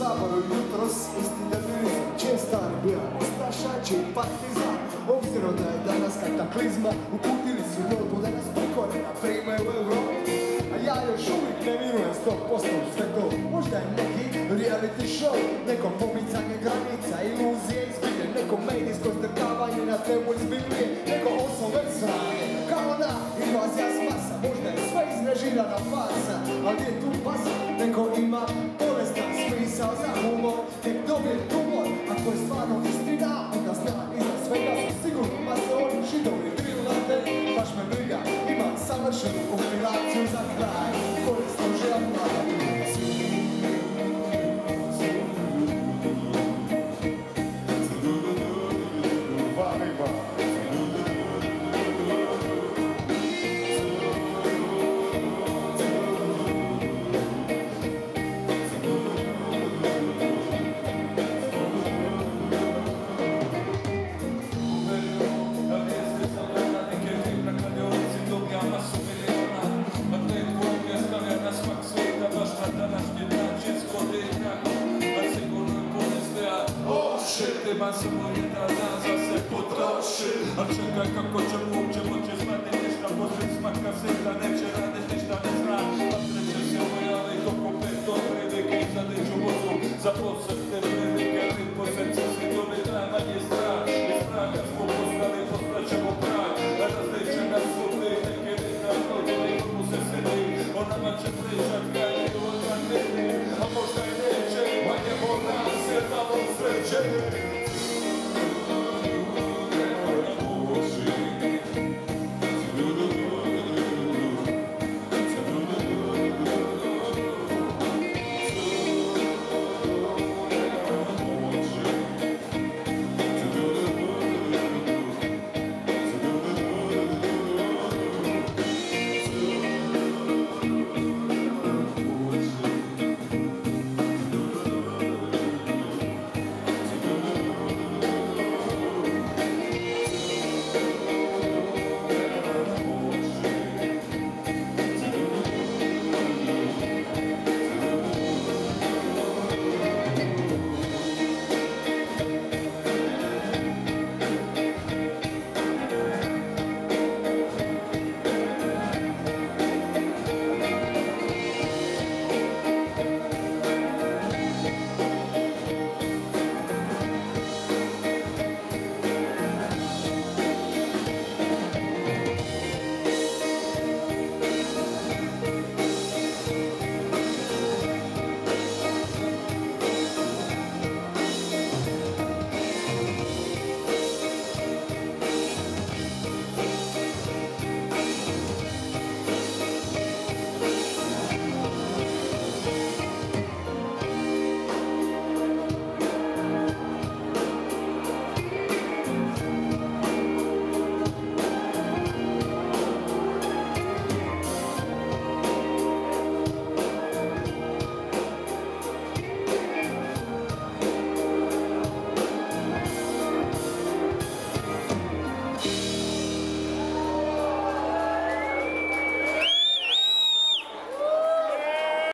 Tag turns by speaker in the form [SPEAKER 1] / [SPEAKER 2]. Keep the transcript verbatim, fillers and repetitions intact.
[SPEAKER 1] saboru jutros istinitizam, čestan bio strašač i partizan. Obzirom da je danas kataklizma, uputili su rodu da nas pokorena primaju u Evropu. A ja još uvijek ne vjerujem sto posto u sve to. Možda je neki reality show, neko pomicanje granica, iluzije izbilje, neko medijsko zdrkavanje na temu izbilje, neko osove sranje, kao da invazija s masa. Možda je sve izrežirana farsa, ali gdje je tu pasa? Neko ima bolestan smisao za humor, nek dobije tumor. Ako je stvarno istina, onda zna iza svega su sigurno masoni, židovi, grilate. Baš me briga, imam savršenu kompilaciju za kraj, koji služi aklamaciju.
[SPEAKER 2] Ima samo jedan dan za se potroši. A čekaj kako ćemo uopće moći zvati ništa poslije smaka se da neće radit ništa ne zna. Pa treće se pojavi kako peto prilike i zadeću vozu za posebne prilike. Rit po srcu se to ne najmanje strah. I straga smo postali, postaćemo prag. A različe nas sudi neke neka godine komu se sedi. O nama će pričat kaj je od manjeni. A možda i neće, pa njemo nas jer tamo sreće.